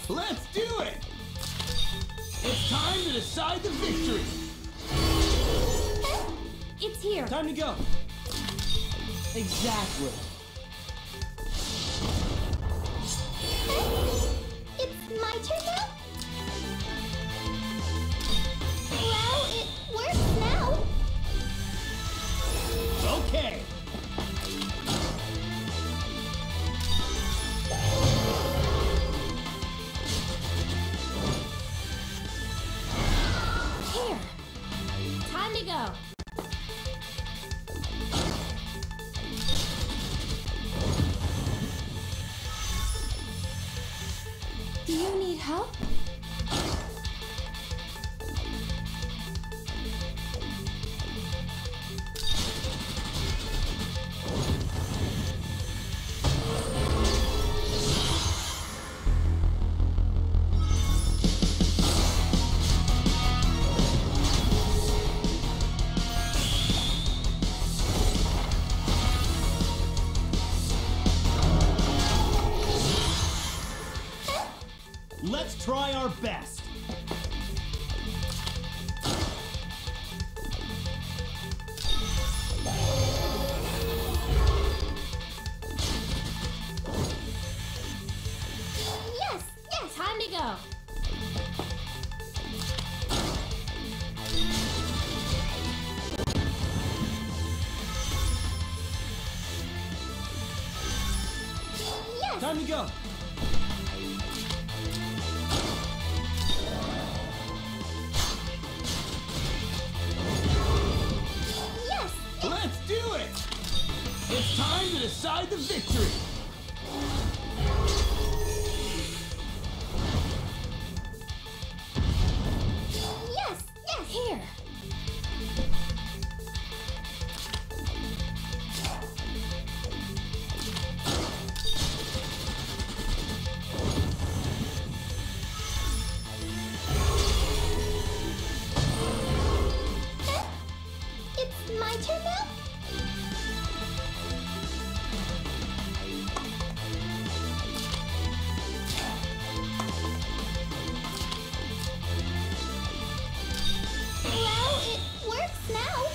Let's do it! It's time to decide the victory! It's here. Time to go! Exactly. It's my turn now? Well, it works now. Okay. Here. Time to go. Do you need help? Let's try our best. Yes, yes, time to go. Yes. Time to go. Yes. Let's do it! It's time to decide the victory! Yes, yes. Here. It's my turn now? Well, it works now.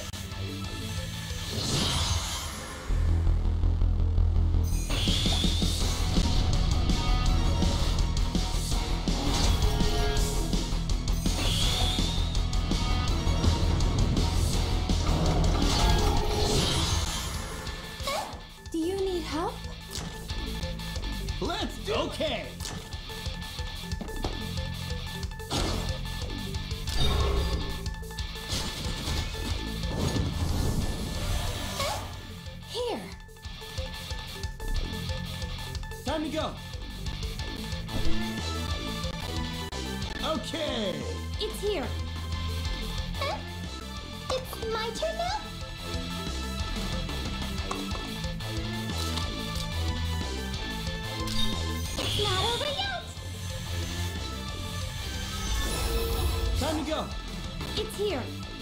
Do you need help? Let's do it! Okay! Here. Time to go! Okay! It's here. It's my turn now? It's not over yet. Time to go! It's here.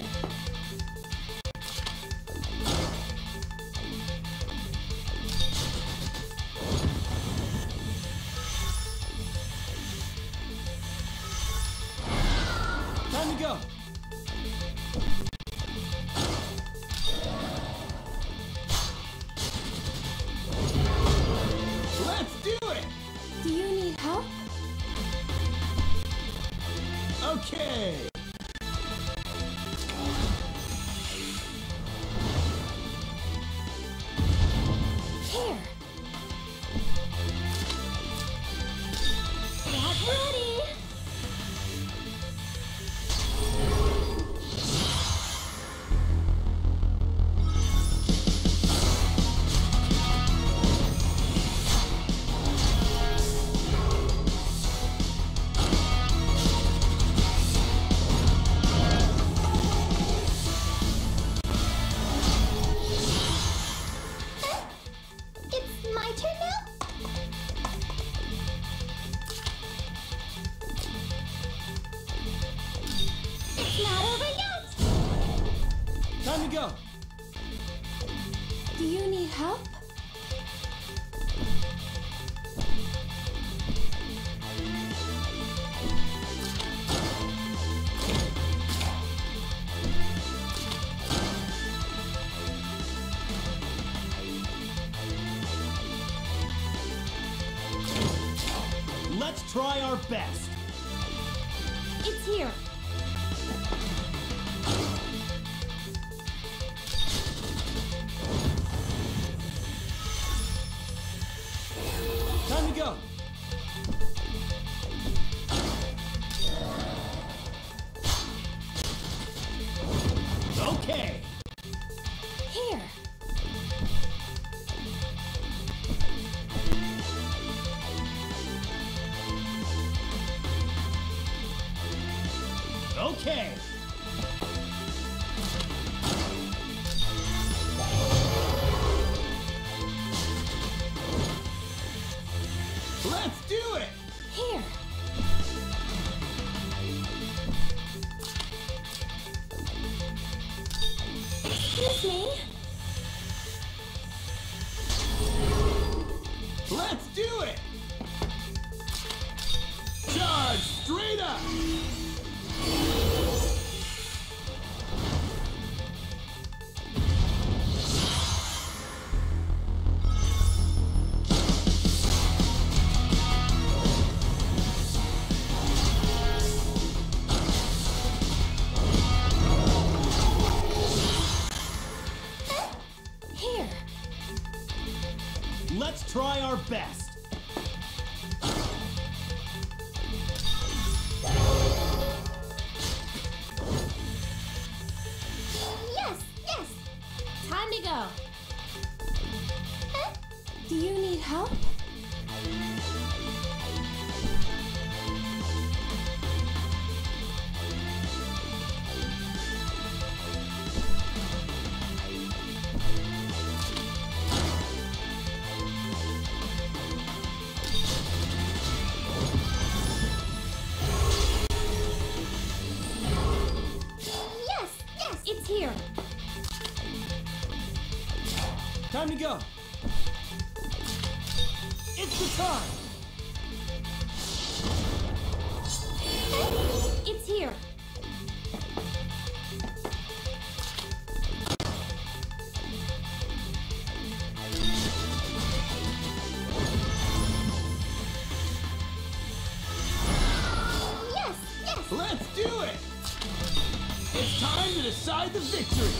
Time to go! Let's do it! Do you need help? Okay! Here. Get ready. It's my turn now? It's not over yet. Time to go! Do you need help? Let's try our best. It's here. Time to go. Okay. Here. Okay. Let's do it. Here. Excuse me. Let's do it. Charge straight up. Here. Let's try our best. Yes, yes. Time to go. Do you need help? Yes, yes. It's here. Time to go. It's the time. It's here. Yes, yes. Let's do it. It's time to decide the victory.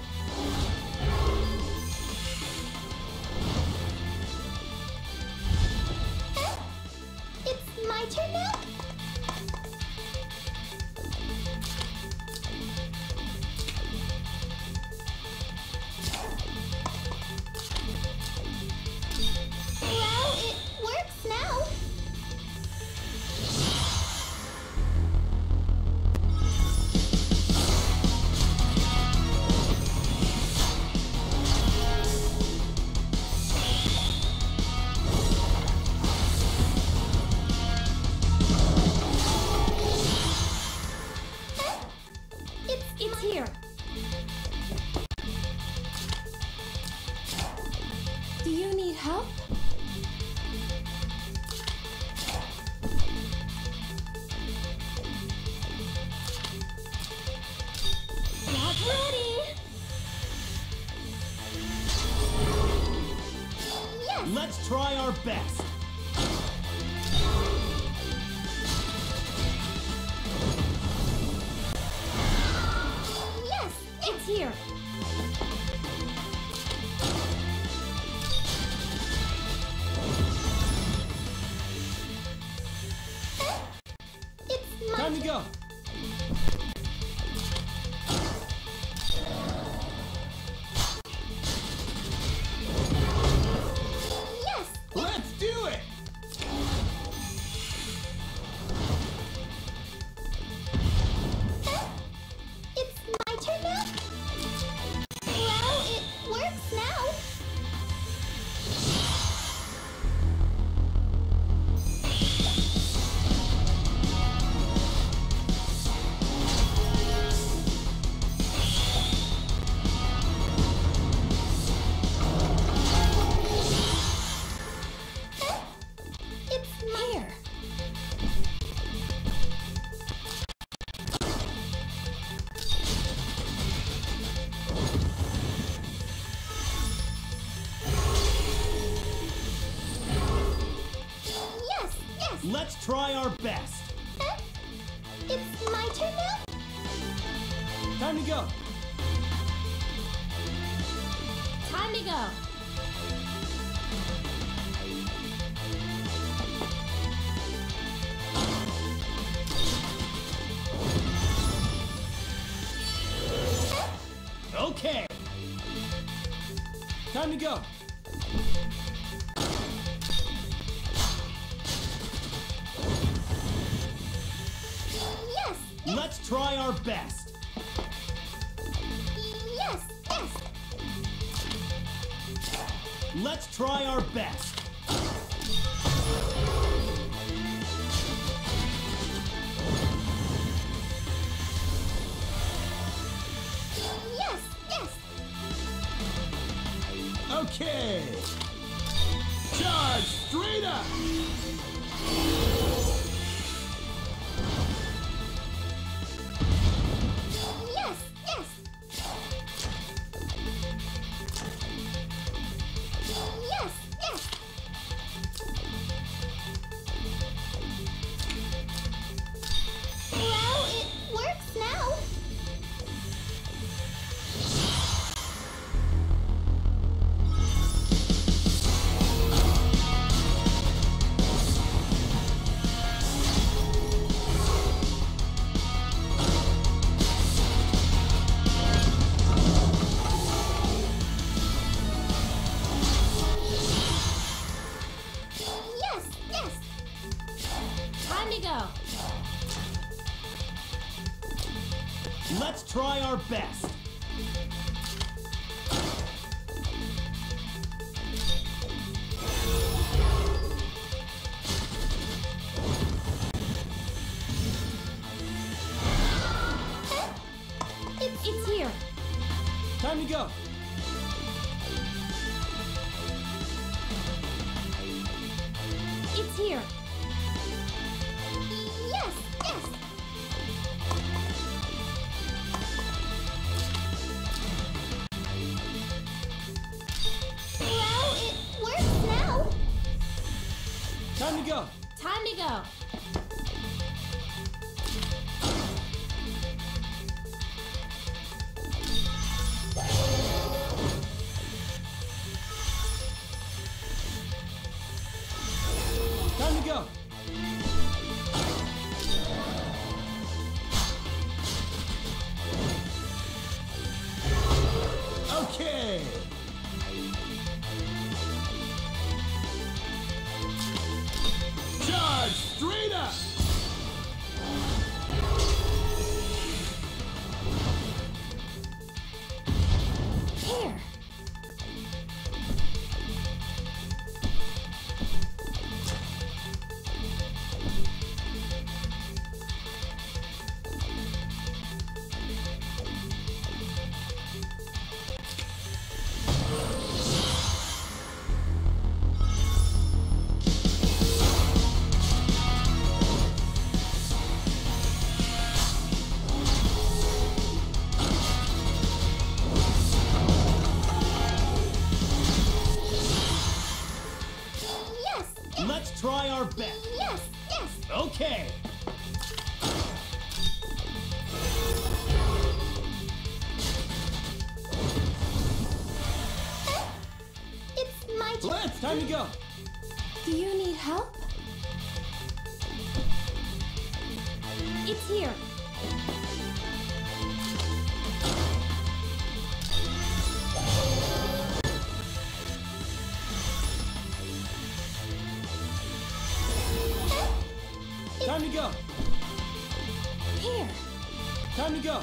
It's my turn now? Well, it works now. It's here. Do you need help? Get ready. Yes. Let's try our best. Yes, it's here. It's my Time to go. Yes, Let's do it. it's my turn now. Well, it works now. It's my here. Yes, yes. Let's try our best. It's my turn now? Time to go. Time to go. Okay. Time to go. Yes. Let's try our best. Yes. Yes. Let's try our best. Yes. Yes. Okay. Charge straight up. Yes. Yes. Yes. Yes. Well, it works now. Yes. Yes. Time to go. Let's try our best. It's here. Time to go. It's here. Yes. Yes. Well, it works now. Time to go. Time to go. Time to go. Okay. Charge straight up. Here. Yes. Yes. Let's try our best. Yes. Yes. Okay. It's my turn. Let's. Time to go. Do you need help? It's here. Time to go. Here. Time to go.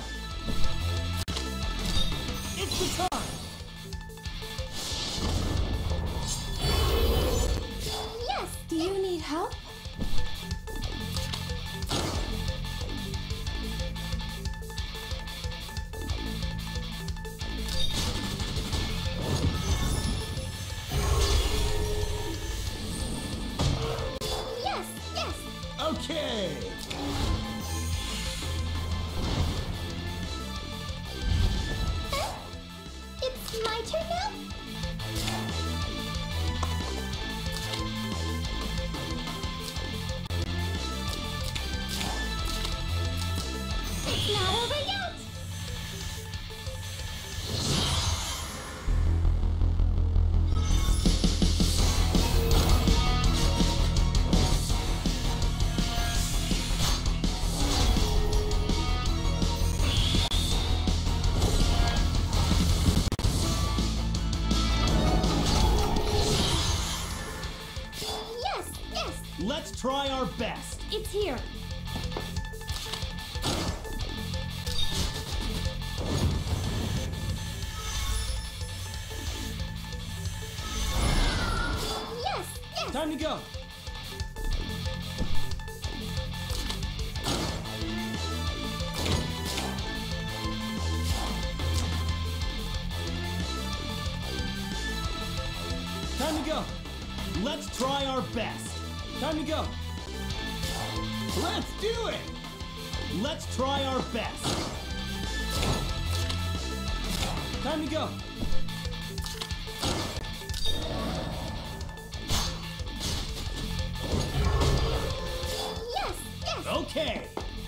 It's the time. Yes. Do you need help? Yes. Yes. Okay. It's my turn now? yes. Let's try our best. It's here. Yes, yes. Time to go. Time to go. Let's try our best. Time to go. Let's do it. Let's try our best. Time to go. Yes, yes. Okay.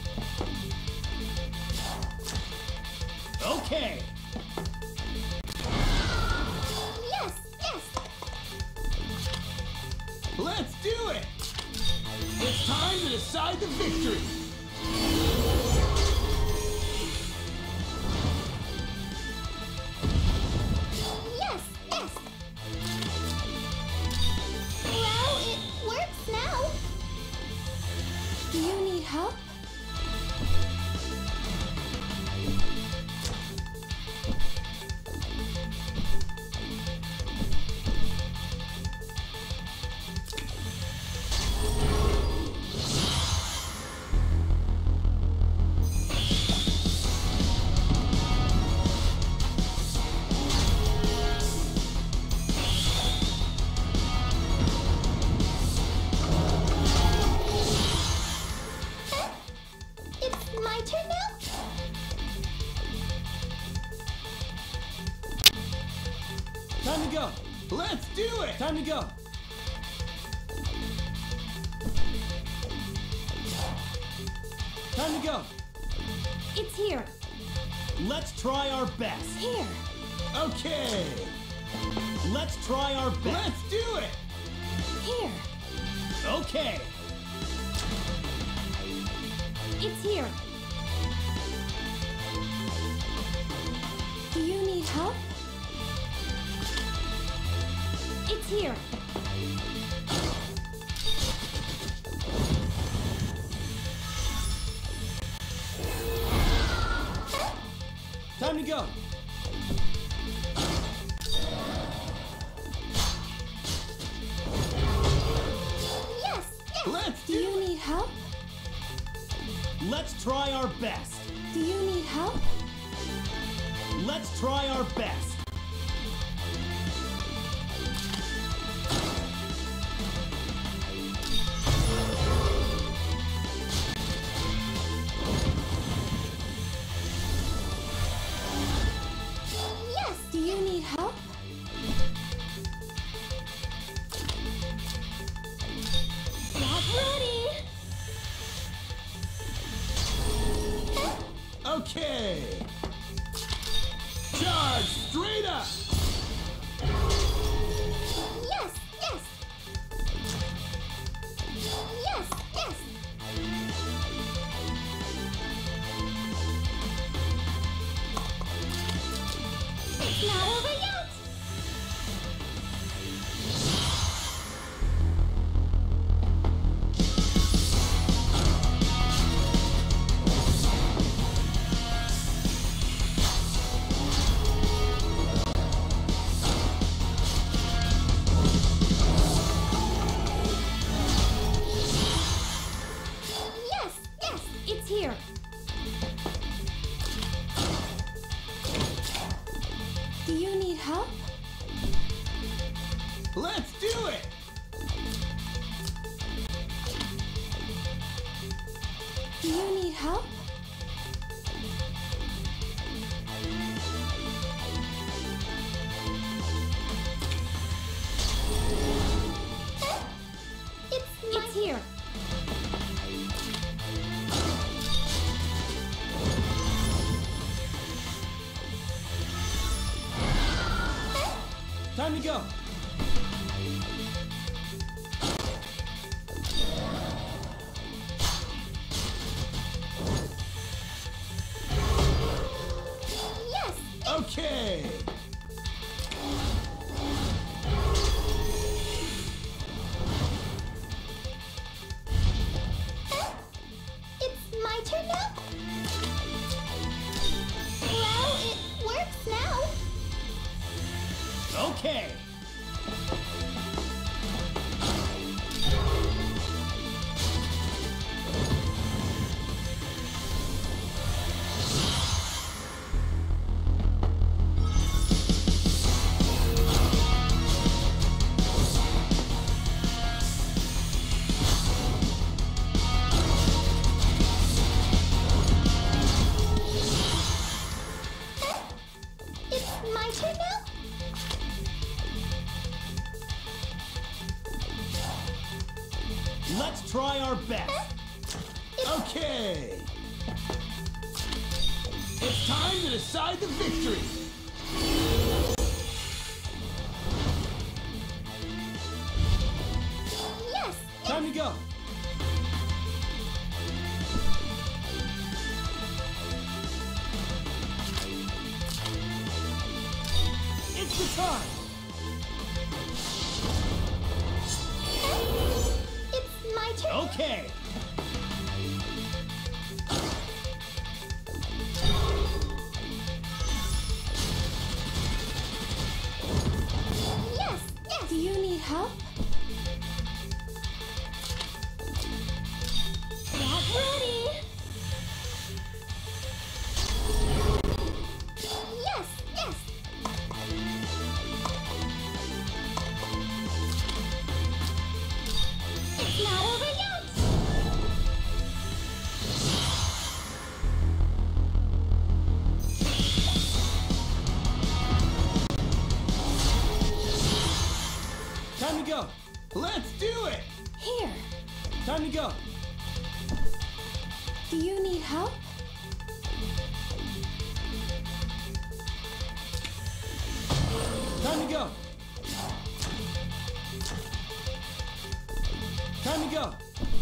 Okay. Yes, yes. Let's do it. It's time to decide the victory. Yes, yes. Well, it works now. Do you need help? It's my turn now? Time to go. Let's do it. Time to go. Time to go. It's here. Let's try our best. Here. Okay. Let's try our best. Let's do it. Here. Okay. It's here. Do you need help? It's here. Time to go. Yes, yes. Let's Do do you it. need help? Let's try our best. Do you need help? Let's try our best. Yes. Do you need help? Get ready. Okay. Charge straight up. Yes, yes. Yes, yes. It's not over yet. Yes, yes. It's here. Do you need help? Let's do it. Do you need help? It's here. Time to go. Yes. Okay. Let's try our best. Okay. It's time to decide the victory. Yes! Time to go. It's the time. It's my turn. Okay. Yes! Yes! Do you need help? Get ready! Yes! Yes! It's not over yet! Time to go. Let's do it. Here! Time to go. Do you need help? Time to go. Time to go.